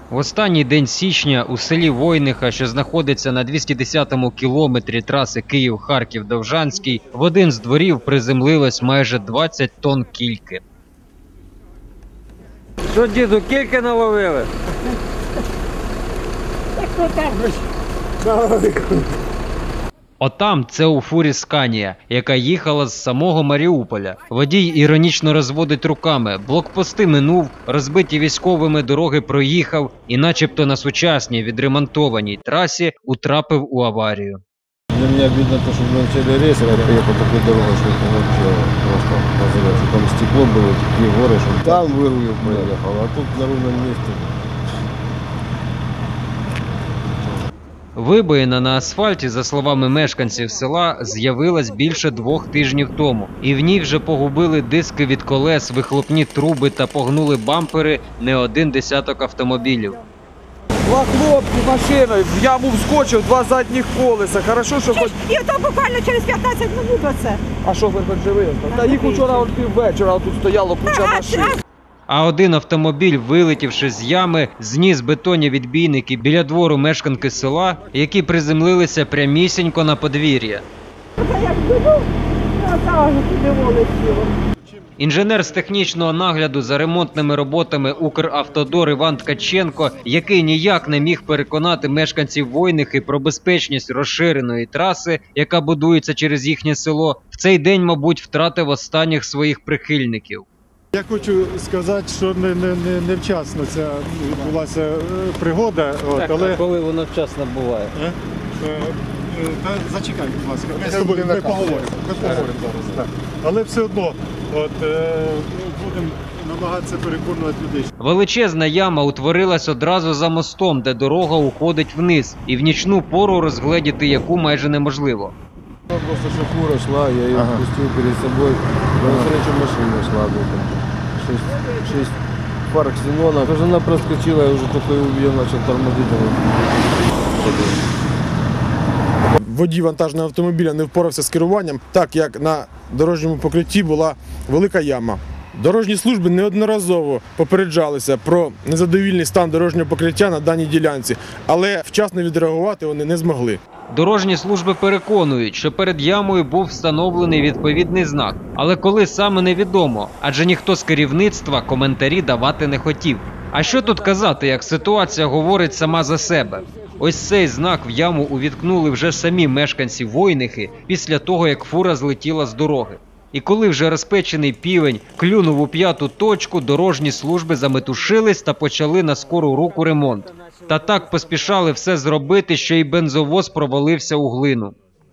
В останній день січня у селі Войниха, що знаходиться на 210-му кілометрі траси Київ-Харків-Довжанський, в один з дворів приземлилось майже 20 тонн кільки. Що, діду, кільки наловили? Отам це у фурі «Сканія», яка їхала з самого Маріуполя. Водій іронічно розводить руками. Блокпости минув, розбиті військовими дороги проїхав і начебто на сучасній відремонтованій трасі утрапив у аварію. Для меня обидно то, что в начале рейса я поехал такой дорогой, что это вообще просто называется. Там стекло было, такие горы, что там вырулил, поехал, а тут на ровном месте. Вибоїна на асфальті, за словами мешканців села, з'явилась більше 2 тижнів тому. І в ній вже погубили диски від колес, вихлопні труби та погнули бампери не один десяток автомобілів. Два хлопці машиною, в яму вскочив, 2 задніх колеса. Хорошо, що хоч... І то буквально через 15 минут оце. А шофер хоч живий? Та їх вчора піввечора тут стояло куча машин. А один автомобіль, вилетівши з ями, зніс бетонні відбійники біля двору мешканки села, які приземлилися прямісінько на подвір'я. Як буду, назавжди туди волосіло. Інженер з технічного нагляду за ремонтними роботами «Укравтодор» Іван Ткаченко, який ніяк не міг переконати мешканців Войнихи про безпечність розширеної траси, яка будується через їхнє село, в цей день, мабуть, втратив останніх своїх прихильників. Я хочу сказати, що невчасно ця відбулася пригода. Але... Коли воно вчасно буває? Зачекай, будь ласка, ми поговоримо зараз. Так. Але все одно будемо намагатися переконувати людей. Величезна яма утворилась одразу за мостом, де дорога уходить вниз, і в нічну пору розгледіти яку майже неможливо. Просто что фура шла, я ее пустил перед собой, но навстречу машина шла. 6 фар ксенона. Тоже она проскочила, я уже только ее начал тормозить. Водій вантажного автомобіля не впорався з керуванням, так як на дорожньому покритті була велика яма. Дорожні служби неодноразово попереджалися про незадовільний стан дорожнього покриття на даній ділянці, але вчасно відреагувати вони не змогли. Дорожні служби переконують, що перед ямою був встановлений відповідний знак. Але коли саме невідомо, адже ніхто з керівництва коментарі давати не хотів. А що тут казати, як ситуація говорить сама за себе? Ось цей знак в яму увіткнули вже самі мешканці Войнихи після того, як фура злетіла з дороги. І коли вже розпечений півень клюнув у п'яту точку, дорожні служби заметушились та почали на скору руку ремонт. Та так поспішали все зробити, що й бензовоз провалився у глину.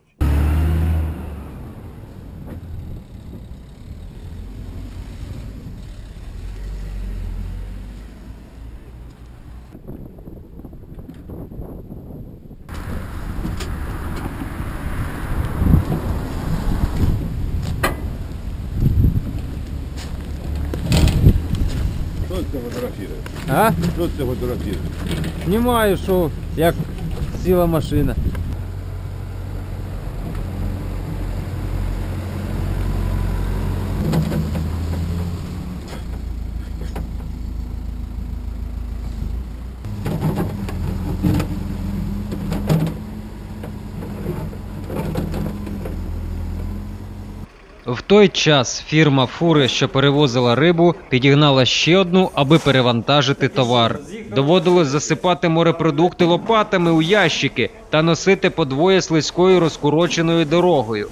Что ты фотографируешь? А? Что ты фотографируешь? Знімаю, що як сіла машина. В той час фірма фури, що перевозила рибу, підігнала ще одну, аби перевантажити товар. Доводилось засипати морепродукти лопатами у ящики та носити по двоє слизькою розкуроченою дорогою.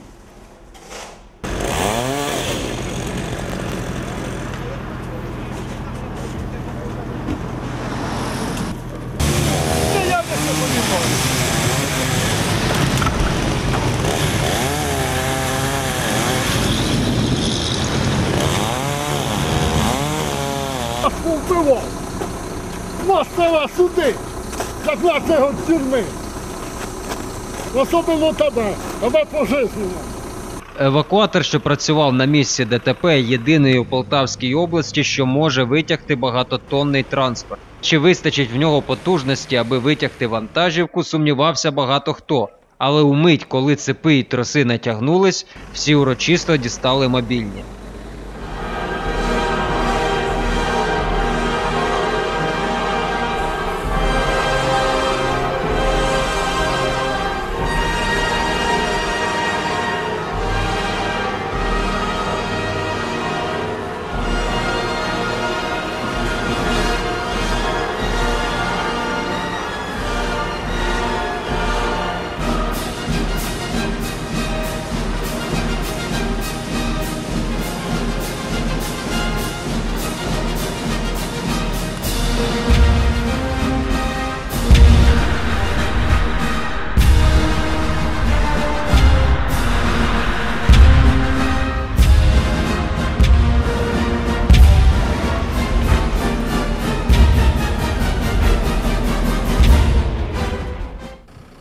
Вбивав! Масова суди! 15 років тюрми! Особливо тебе пожизненно! Евакуатор, що працював на місці ДТП, єдиний у Полтавській області, що може витягти багатотонний транспорт. Чи вистачить в нього потужності, аби витягти вантажівку, сумнівався багато хто. Але у мить, коли цепи й троси натягнулись, всі урочисто дістали мобільні.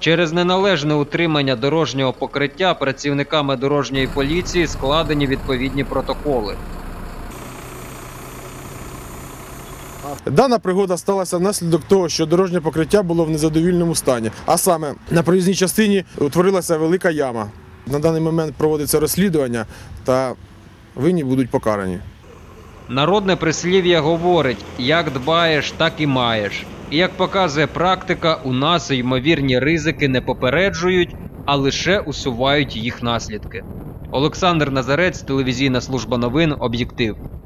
Через неналежне утримання дорожнього покриття працівниками дорожньої поліції складені відповідні протоколи. Дана пригода сталася внаслідок того, що дорожнє покриття було в незадовільному стані. А саме, на проїзній частині утворилася велика яма. На даний момент проводиться розслідування та винні будуть покарані. Народне прислів'я говорить: як дбаєш, так і маєш. І як показує практика, у нас ймовірні ризики не попереджують, а лише усувають їх наслідки. Олександр Назарець, телевізійна служба новин «Об'єктив».